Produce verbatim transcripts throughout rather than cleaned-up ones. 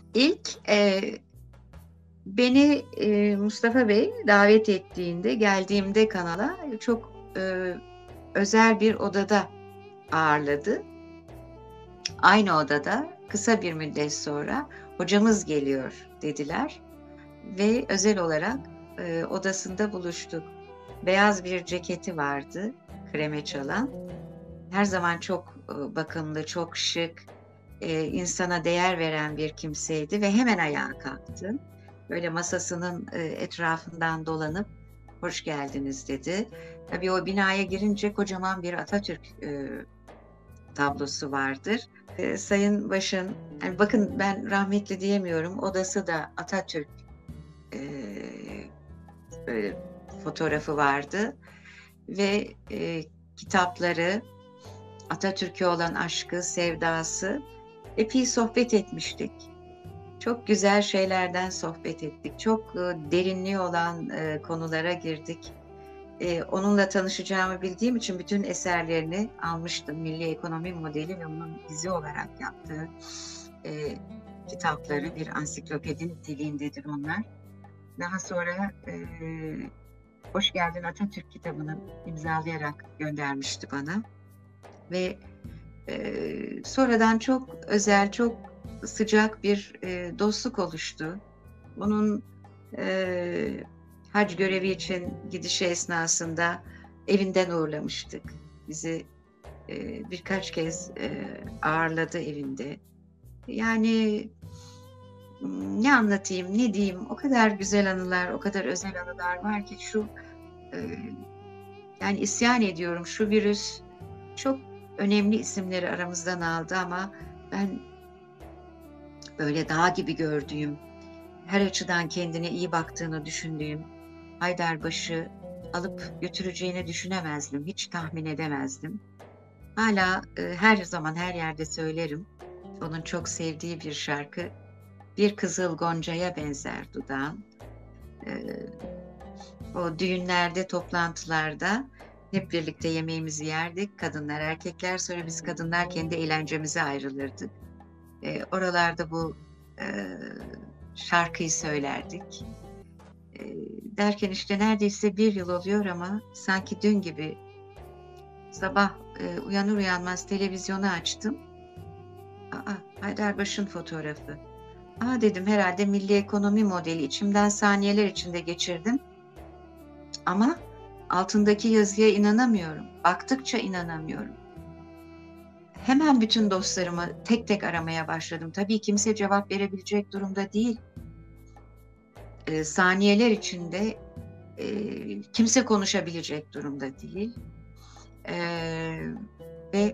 İlk, eee, beni, eee, Mustafa Bey davet ettiğinde, geldiğimde kanala çok, eee, özel bir odada ağırladı. Aynı odada kısa bir müddet sonra "Hocamız geliyor." dediler ve özel olarak, eee, odasında buluştuk. Beyaz bir ceketi vardı, kreme çalan. Her zaman çok, ııı, bakımlı, çok şık, eee, insana değer veren bir kimseydi ve hemen ayağa kalktı. Böyle masasının, eee, etrafından dolanıp "Hoş geldiniz." dedi. Tabii o binaya girince kocaman bir Atatürk, eee, tablosu vardır. Eee, Sayın Baş'ın, hani, bakın ben rahmetli diyemiyorum, odası da Atatürk, eee, böyle fotoğrafı vardı ve, eee, kitapları, Atatürk'e olan aşkı, sevdası, epey sohbet etmiştik. Çok güzel şeylerden sohbet ettik. Çok, ııı, derinliği olan, eee, konulara girdik. Eee, onunla tanışacağımı bildiğim için bütün eserlerini almıştım. Milli Ekonomi Modeli ve onun dizi olarak yaptığı, eee, kitapları, bir ansiklopedi niteliğindedir onlar. Daha sonra, eee, Hoş Geldin Atatürk kitabını imzalayarak göndermişti bana ve, eee, sonradan çok özel, çok sıcak bir, eee, dostluk oluştu. Onun, eee, hac görevi için gidişi esnasında evinden uğurlamıştık. Bizi, eee, birkaç kez, eee, ağırladı evinde. Yani, ımm, ne anlatayım, ne diyeyim? O kadar güzel anılar, o kadar özel anılar var ki şu, eee, yani isyan ediyorum, şu virüs çok önemli isimleri aramızdan aldı ama ben böyle dağ gibi gördüğüm, her açıdan kendine iyi baktığını düşündüğüm Haydarbaş'ı alıp götüreceğini düşünemezdim, hiç tahmin edemezdim. Hâlâ, eee, her zaman her yerde söylerim. Onun çok sevdiği bir şarkı, "Bir kızıl goncaya benzer dudağın." Eee, o düğünlerde, toplantılarda hep birlikte yemeğimizi yerdik, kadınlar, erkekler. Sonra biz kadınlar kendi eğlencemize ayrılırdık. Eee, oralarda bu, eee, şarkıyı söylerdik. Eee, derken işte neredeyse bir yıl oluyor ama sanki dün gibi sabah, eee, uyanır uyanmaz televizyonu açtım. A, a! Haydarbaş'ın fotoğrafı. "A!" dedim, "Herhâlde Milli Ekonomi Modeli." İçimden saniyeler içinde geçirdim ama altındaki yazıya inanamıyorum. Baktıkça inanamıyorum. Hemen bütün dostlarımı tek tek aramaya başladım. Tabii kimse cevap verebilecek durumda değil. Eee, saniyeler içinde, eee, kimse konuşabilecek durumda değil. Eee, ve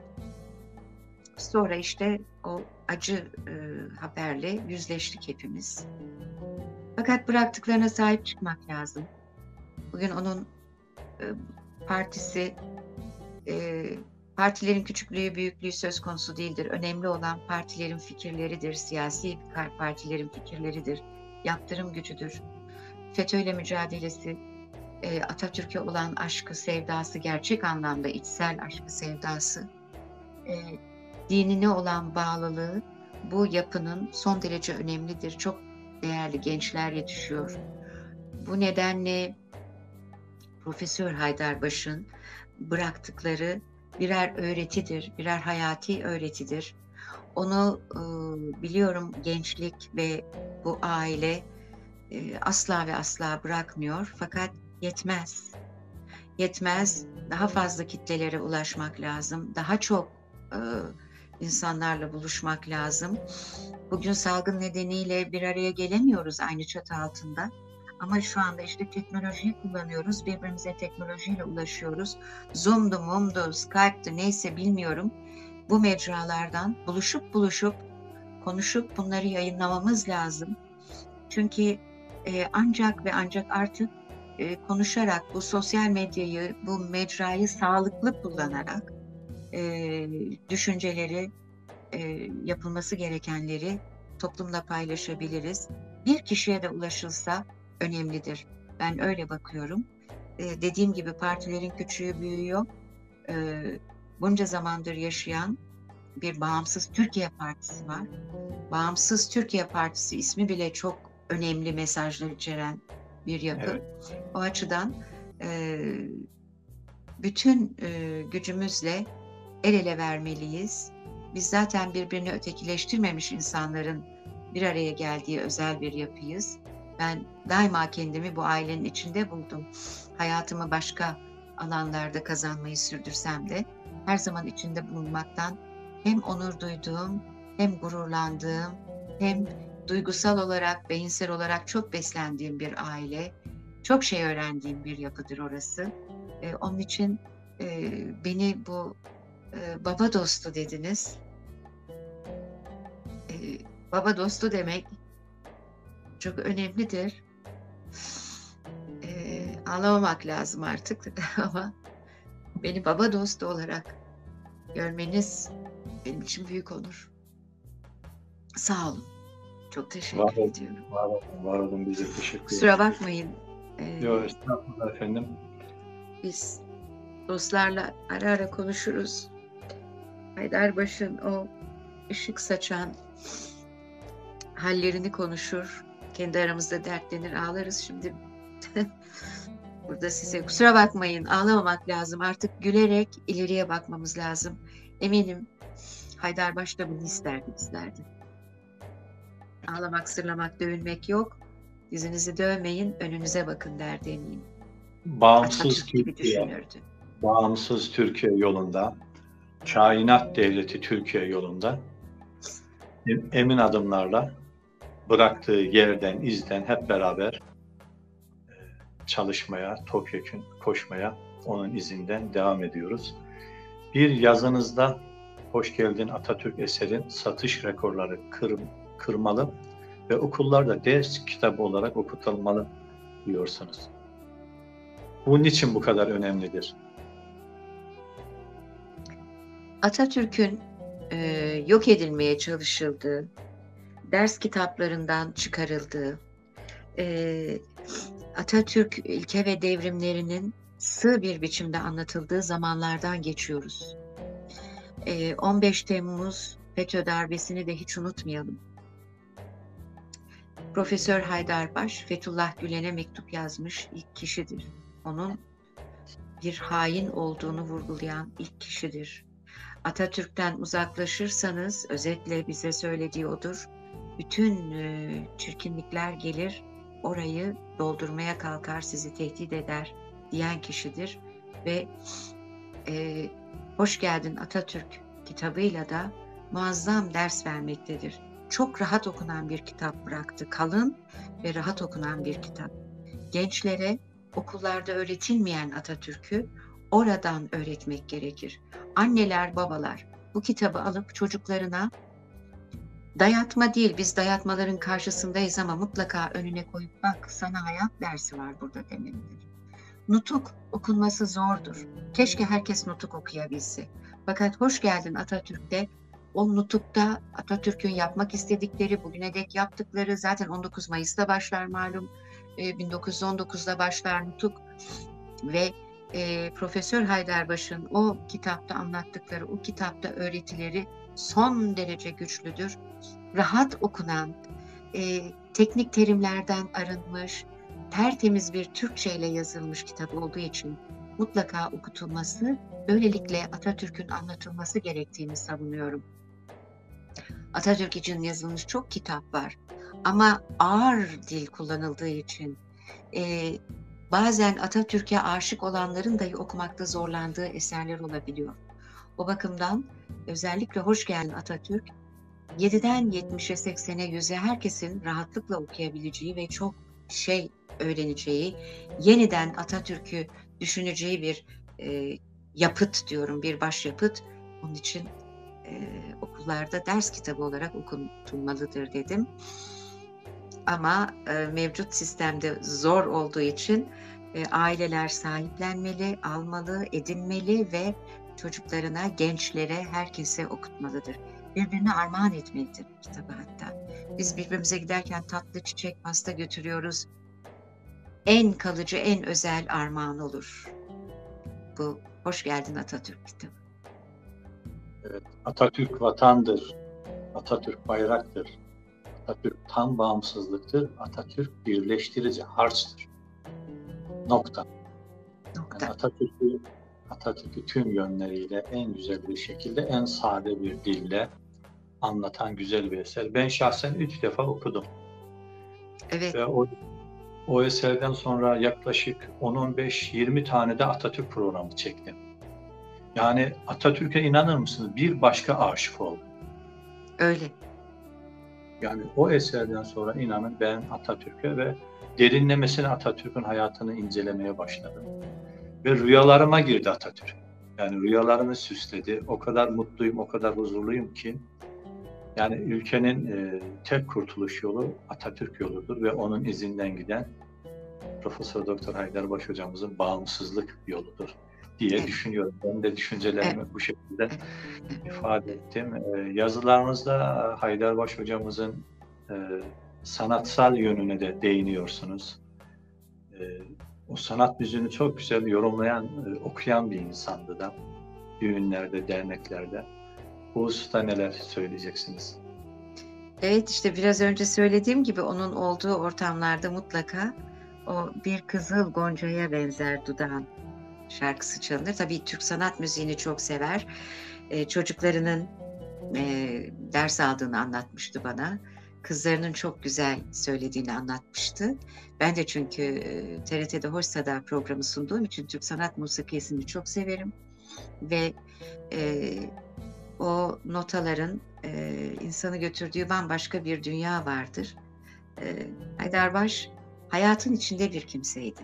sonra işte o acı, ııı, haberle yüzleştik hepimiz. Fakat bıraktıklarına sahip çıkmak lazım. Bugün onun, ııı, partisi, eee, partilerin küçüklüğü, büyüklüğü söz konusu değildir. Önemli olan partilerin fikirleridir, siyasi kar partilerin fikirleridir, yaptırım gücüdür. FETÖ'yle mücadelesi, eee, Atatürk'e olan aşkı, sevdası, gerçek anlamda içsel aşkı, sevdası, eee, dinine olan bağlılığı bu yapının son derece önemlidir. Çok değerli gençler yetişiyor. Bu nedenle Profesör Haydarbaş'ın bıraktıkları birer öğretidir, birer hayati öğretidir. Onu, ııı, biliyorum gençlik ve bu aile, eee, asla ve asla bırakmıyor fakat yetmez. Yetmez, daha fazla kitlelere ulaşmak lazım. Daha çok, ııı, insanlarla buluşmak lazım. Bugün salgın nedeniyle bir araya gelemiyoruz aynı çatı altında ama şu anda işte teknolojiyi kullanıyoruz, birbirimize teknolojiyle ulaşıyoruz. Zoom'du, Moom'du, Skype'tı neyse bilmiyorum. Bu mecralardan buluşup buluşup, konuşup bunları yayınlamamız lazım. Çünkü, eee, ancak ve ancak artık, eee, konuşarak, bu sosyal medyayı, bu mecrayı sağlıklı kullanarak, eee, düşünceleri, eee, yapılması gerekenleri toplumla paylaşabiliriz. Bir kişiye de ulaşılsa önemlidir. Ben öyle bakıyorum. Eee, dediğim gibi partilerin küçüğü büyüğü yok. Eee, bunca zamandır yaşayan, bir Bağımsız Türkiye Partisi var. Bağımsız Türkiye Partisi ismi bile çok önemli mesajlar içeren bir yapı. Evet. O açıdan e, bütün e, gücümüzle el ele vermeliyiz. Biz zaten birbirini ötekileştirmemiş insanların bir araya geldiği özel bir yapıyız. Ben daima kendimi bu ailenin içinde buldum. Hayatımı başka alanlarda kazanmayı sürdürsem de her zaman içinde bulunmaktan hem onur duyduğum, hem gururlandığım, hem duygusal olarak, beyinsel olarak çok beslendiğim bir aile. Çok şey öğrendiğim bir yapıdır orası. Ee, onun için e, beni bu e, baba dostu dediniz. E, baba dostu demek çok önemlidir. E, ağlamamak lazım artık ama beni baba dostu olarak görmeniz benim için büyük onur. Sağ olun. Çok teşekkür Var olun, ediyorum. var olun, var olun. Bize teşekkür Kusura ederiz. bakmayın. Ee, Yok, estağfurullah efendim. Biz dostlarla ara ara konuşuruz. Haydarbaş'ın o ışık saçan hallerini konuşur. Kendi aramızda dertlenir, ağlarız. Şimdi burada size kusura bakmayın, ağlamamak lazım. Artık gülerek ileriye bakmamız lazım. Eminim Haydarbaş da bunu isterdi, isterdi. Ağlamak, sırlamak, dövünmek yok. Yüzünüzü dövmeyin, önünüze bakın derdi eminim. Bağımsız Atatürk gibi Türkiye, düşünürdü. bağımsız Türkiye yolunda, kainat devleti Türkiye yolunda emin adımlarla bıraktığı yerden, izden hep beraber çalışmaya, topyekün koşmaya, onun izinden devam ediyoruz. Bir yazınızda Hoş Geldin Atatürk eserin satış rekorları kır, kırmalı ve okullarda ders kitabı olarak okutulmalı diyorsunuz. Bu niçin bu kadar önemlidir? Atatürk'ün e, yok edilmeye çalışıldığı, ders kitaplarından çıkarıldığı, e, Atatürk ilke ve devrimlerinin sığ bir biçimde anlatıldığı zamanlardan geçiyoruz. E, on beş Temmuz FETÖ darbesini de hiç unutmayalım. Profesör Haydarbaş, Fethullah Gülen'e mektup yazmış ilk kişidir. Onun bir hain olduğunu vurgulayan ilk kişidir. Atatürk'ten uzaklaşırsanız, özetle bize söylediği odur, bütün e, çirkinlikler gelir, orayı doldurmaya kalkar, sizi tehdit eder diyen kişidir. Ve e, Hoş Geldin Atatürk kitabıyla da muazzam ders vermektedir. Çok rahat okunan bir kitap bıraktı, kalın ve rahat okunan bir kitap. Gençlere okullarda öğretilmeyen Atatürk'ü oradan öğretmek gerekir. Anneler, babalar bu kitabı alıp çocuklarına dayatma değil, biz dayatmaların karşısındayız ama mutlaka önüne koyup bak sana hayat dersi var burada demelidir. Nutuk okunması zordur. Keşke herkes nutuk okuyabilse. Fakat Hoş Geldin Atatürk'te o nutukta Atatürk'ün yapmak istedikleri, bugüne dek yaptıkları, zaten on dokuz Mayıs'ta başlar malum, bin dokuz yüz on dokuzda başlar nutuk ve e, Profesör Haydarbaş'ın o kitapta anlattıkları, o kitapta öğretileri son derece güçlüdür. Rahat okunan, e, teknik terimlerden arınmış, tertemiz bir Türkçe ile yazılmış kitap olduğu için mutlaka okutulması, böylelikle Atatürk'ün anlatılması gerektiğini savunuyorum. Atatürk için yazılmış çok kitap var ama ağır dil kullanıldığı için e, bazen Atatürk'e aşık olanların dahi okumakta zorlandığı eserler olabiliyor. O bakımdan özellikle Hoş Geldin Atatürk, yediden yetmişe, seksene, yüze herkesin rahatlıkla okuyabileceği ve çok şey öğreneceği, yeniden Atatürk'ü düşüneceği bir e, yapıt diyorum, bir başyapıt. Onun için e, okullarda ders kitabı olarak okutulmalıdır dedim. Ama e, mevcut sistemde zor olduğu için e, aileler sahiplenmeli, almalı, edinmeli ve çocuklarına, gençlere, herkese okutmalıdır. Birbirine armağan etmelidir kitabı hatta. Biz birbirimize giderken tatlı, çiçek, pasta götürüyoruz. En kalıcı, en özel armağan olur. Bu Hoş Geldin Atatürk kitabı. Evet, Atatürk vatandır, Atatürk bayraktır, Atatürk tam bağımsızlıktır, Atatürk birleştirici harçtır. Nokta. Yani Nokta. Atatürk'ü Atatürk'ü tüm yönleriyle en güzel bir şekilde, en sade bir dille anlatan güzel bir eser. Ben şahsen üç defa okudum. Evet. Ve o, o eserden sonra yaklaşık on on beş yirmi tane de Atatürk programı çektim. Yani Atatürk'e inanır mısınız? Bir başka aşık oldum. Öyle. Yani o eserden sonra inanın ben Atatürk'e ve derinlemesine Atatürk'ün hayatını incelemeye başladım. Ve rüyalarıma girdi Atatürk. Yani rüyalarımı süsledi. O kadar mutluyum, o kadar huzurluyum ki. Yani ülkenin e, tek kurtuluş yolu Atatürk yoludur ve onun izinden giden Profesör Doktor Haydarbaş hocamızın bağımsızlık yoludur diye Evet. düşünüyorum. Ben de düşüncelerimi Evet. bu şekilde ifade ettim. E, yazılarınızda Haydarbaş hocamızın e, sanatsal yönüne de değiniyorsunuz. E, o sanat yüzünü çok güzel yorumlayan, e, okuyan bir insandı da düğünlerde, derneklerde. Bu hususta neler söyleyeceksiniz? Evet, işte biraz önce söylediğim gibi onun olduğu ortamlarda mutlaka o bir kızıl goncaya benzer dudağın şarkısı çalınır. Tabii Türk sanat müziğini çok sever. Ee, çocuklarının e, ders aldığını anlatmıştı bana. Kızlarının çok güzel söylediğini anlatmıştı. Ben de çünkü e, T R T'de Hoş Sada programı sunduğum için Türk sanat musikisini çok severim. Ve e, o notaların e, insanı götürdüğü bambaşka bir dünya vardır. E, Haydarbaş hayatın içinde bir kimseydi.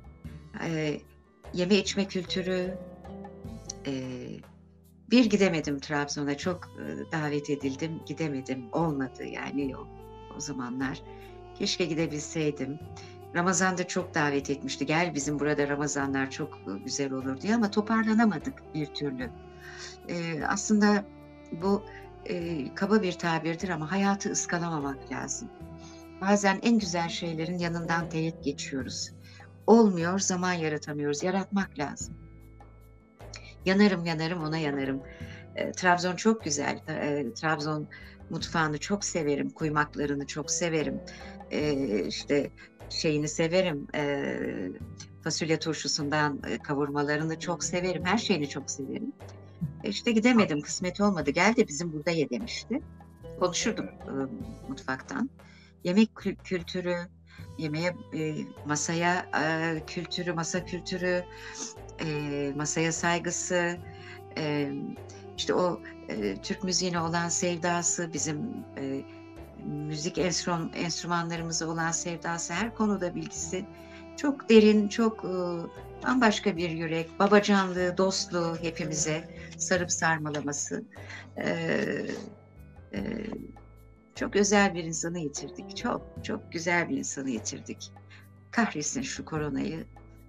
E, Yeme içme kültürü, e, bir gidemedim Trabzon'a, çok e, davet edildim, gidemedim, olmadı yani o, o zamanlar. Keşke gidebilseydim. Ramazan'da çok davet etmişti, gel bizim burada Ramazanlar çok e, güzel olur diye ama toparlanamadık bir türlü. E, aslında bu e, kaba bir tabirdir ama hayatı ıskalamamak lazım. Bazen en güzel şeylerin yanından teğet geçiyoruz. Olmuyor, zaman yaratamıyoruz, yaratmak lazım. Yanarım yanarım ona yanarım. E, Trabzon çok güzel. E, Trabzon mutfağını çok severim. Kuymaklarını çok severim. E, işte şeyini severim. E, fasulye turşusundan e, kavurmalarını çok severim. Her şeyini çok severim. E, işte gidemedim, kısmet olmadı. Gel de bizim burada ye demişti. Konuşurduk e, mutfaktan. Yemek kül- kültürü, yemeğe, e, masaya e, kültürü, masa kültürü, e, masaya saygısı, e, işte o e, Türk müziğine olan sevdası, bizim e, müzik enstrüman, enstrümanlarımıza olan sevdası, her konuda bilgisi çok derin, çok e, bambaşka bir yürek, babacanlığı, dostluğu hepimize sarıp sarmalaması. E, e, Çok özel bir insanı yitirdik. Çok, çok güzel bir insanı yitirdik. Kahretsin şu koronayı.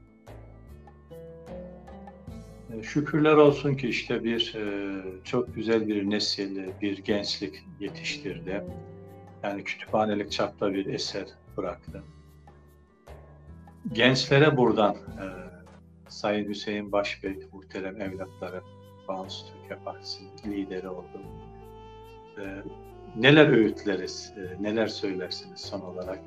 Şükürler olsun ki işte bir e, çok güzel bir nesil, bir gençlik yetiştirdi. Yani kütüphanelik çapta bir eser bıraktı. Gençlere buradan e, Sayın Hüseyin Başbey, muhterem evlatları, Bağımsız Türkiye Partisi lideri oldu. E, neler öğütleriz, e, neler söylersiniz son olarak?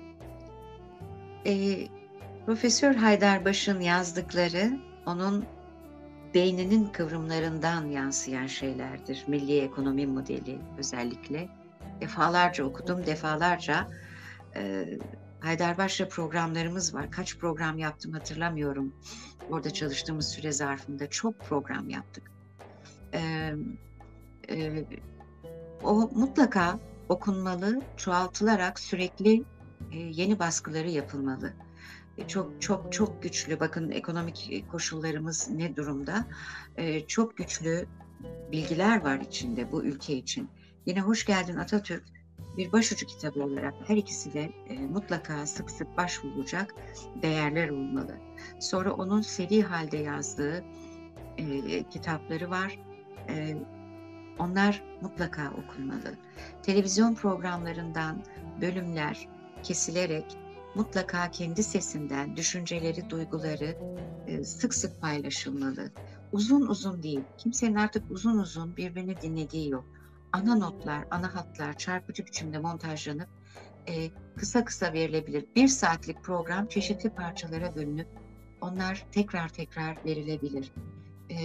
E, Profesör Haydarbaş'ın yazdıkları onun beyninin kıvrımlarından yansıyan şeylerdir. Milli ekonomi modeli özellikle. Defalarca okudum, defalarca e, Haydarbaş'la programlarımız var. Kaç program yaptım hatırlamıyorum. Orada çalıştığımız süre zarfında çok program yaptık. E, e, O mutlaka okunmalı, çoğaltılarak sürekli e, yeni baskıları yapılmalı. E, çok çok çok güçlü, bakın ekonomik koşullarımız ne durumda? E, çok güçlü bilgiler var içinde bu ülke için. Yine Hoş Geldin Atatürk bir başucu kitabı olarak her ikisi de e, mutlaka sık sık başvurulacak değerler olmalı. Sonra onun seri halde yazdığı e, kitapları var. E, Onlar mutlaka okunmalı. Televizyon programlarından bölümler kesilerek mutlaka kendi sesinden düşünceleri, duyguları e, sık sık paylaşılmalı. uzun uzun değil. Kimsenin artık uzun uzun birbirini dinlediği yok. Ana notlar, ana hatlar çarpıcı biçimde montajlanıp e, kısa kısa verilebilir. Bir saatlik program çeşitli parçalara bölünüp onlar tekrar tekrar verilebilir. E,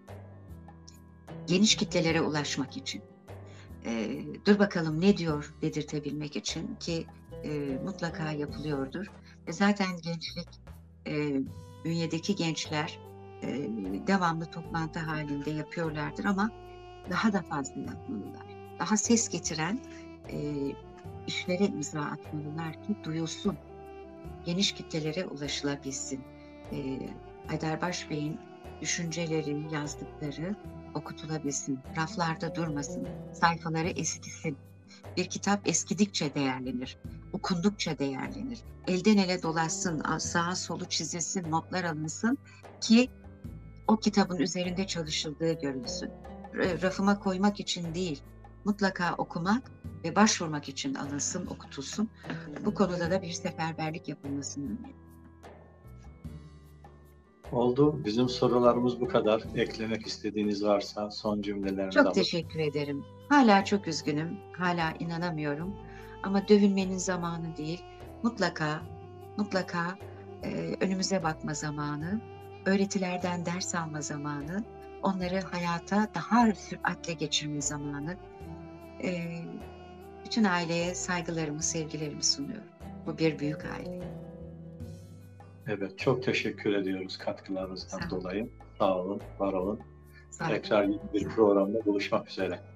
geniş kitlelere ulaşmak için. E, dur bakalım ne diyor dedirtebilmek için ki e, mutlaka yapılıyordur. E, zaten gençlik, e, bünyedeki gençler e, devamlı toplantı halinde yapıyorlardır ama daha da fazla yapmalılar. Daha ses getiren e, işlere imza atmalılar ki duyulsun, geniş kitlelere ulaşılabilsin. E, Aydarbaş Bey'in düşünceleri, yazdıkları okutulabilsin, raflarda durmasın, sayfaları eskisin. Bir kitap eskidikçe değerlenir, okundukça değerlenir. Elden ele dolaşsın, sağa solu çizilsin, notlar alınsın ki o kitabın üzerinde çalışıldığı görülsün. Rafıma koymak için değil, mutlaka okumak ve başvurmak için alınsın, okutulsun. Bu konuda da bir seferberlik yapılmasını öneriyorum. Oldu. Bizim sorularımız bu kadar. Eklemek istediğiniz varsa son cümlelerinizi Çok alıp. teşekkür ederim. Hala çok üzgünüm. Hala inanamıyorum. Ama dövünmenin zamanı değil. Mutlaka, mutlaka e, önümüze bakma zamanı, öğretilerden ders alma zamanı, onları hayata daha süratle geçirme zamanı. E, bütün aileye saygılarımı, sevgilerimi sunuyorum. Bu bir büyük aile. Evet, çok teşekkür ediyoruz katkılarınızdan Sağ dolayı. Sağ olun, var olun. Sağ olun. Tekrar bir programda buluşmak üzere.